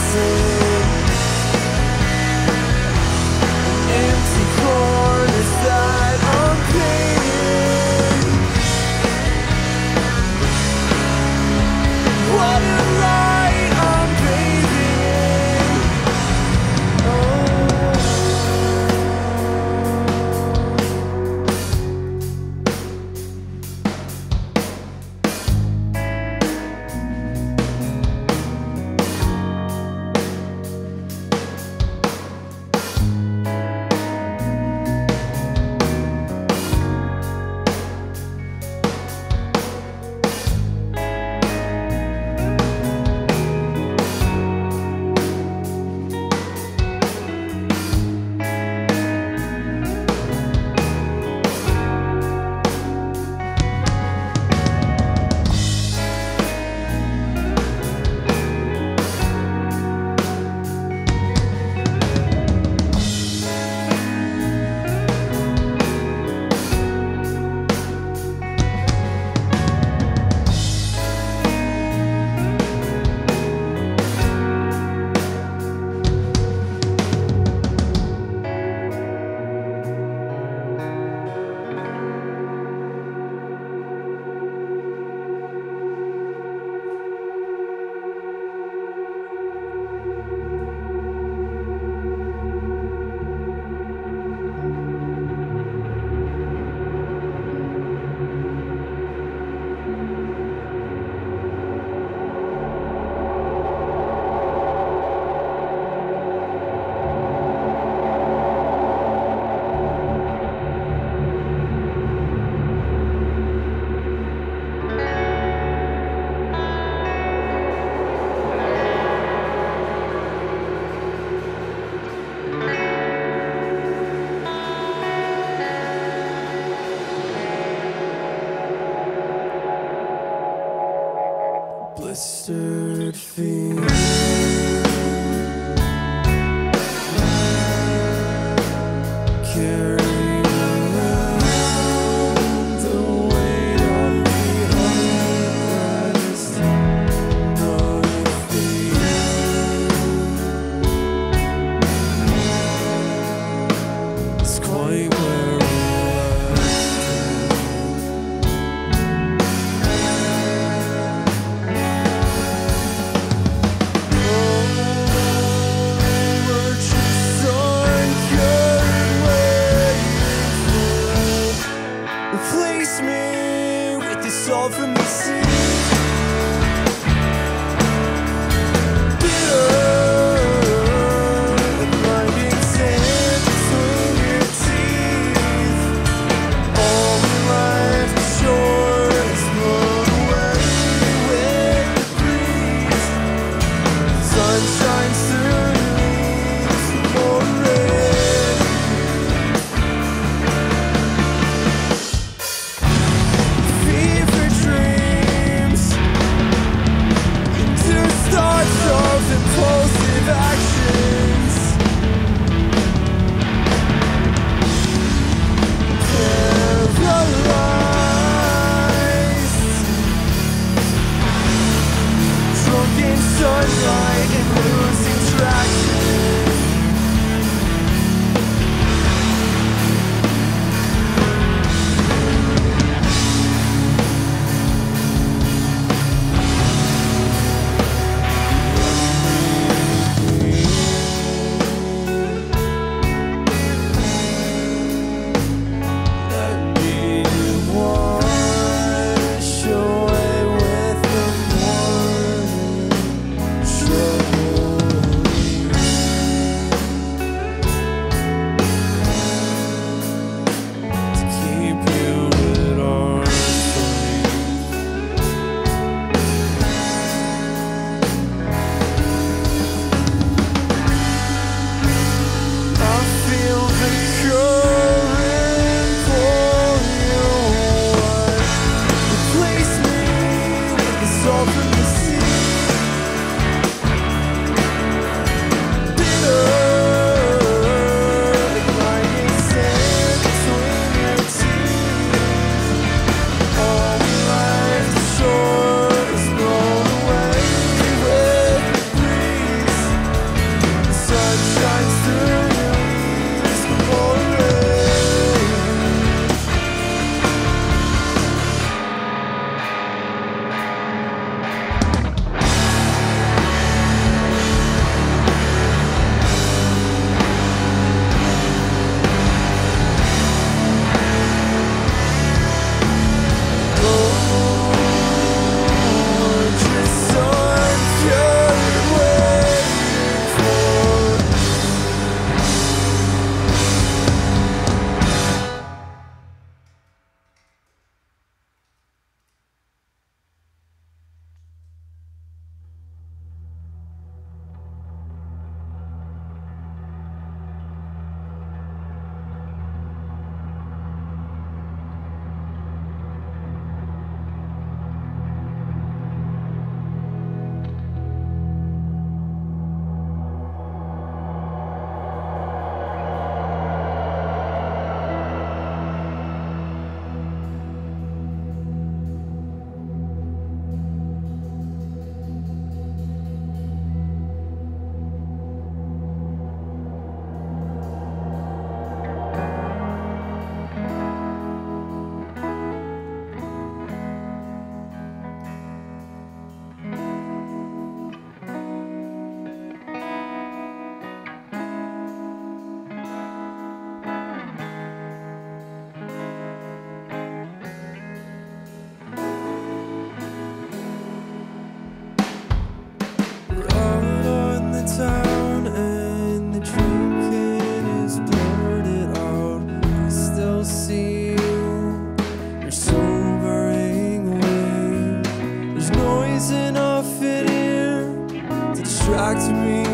missing. Empty corners that I'm painting. What a light I'm bathing in.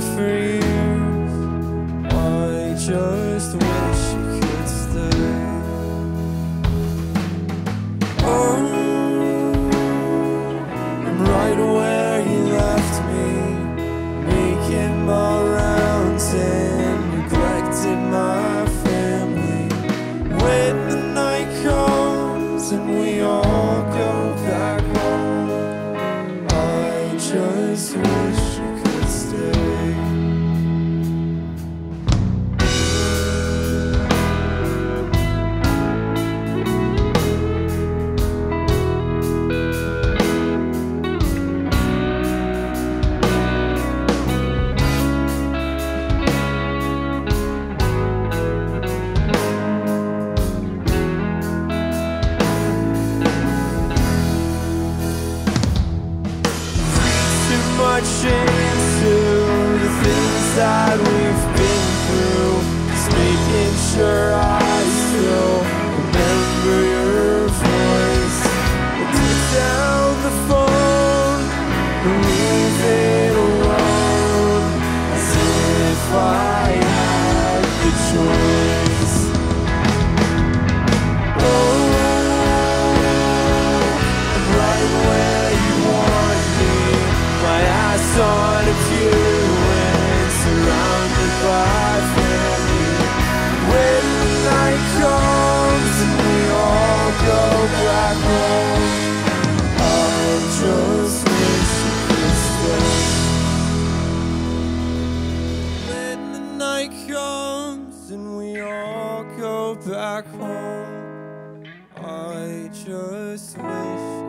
for years. I just wish you could stay. Oh, I'm right where you left me, making my rounds and neglected my family. When the night comes and we all go back home, I just wish you could stay. Much into the things that we've been through, just making sure I still remember your voice. We'll put down the phone and leave it alone, as if I had the choice. Oh, I'm right where you want me, my ass on a pew and surrounded by family. When the night comes and we all go back home, I just wish you could stay. When the night comes and we all go back home, I just wish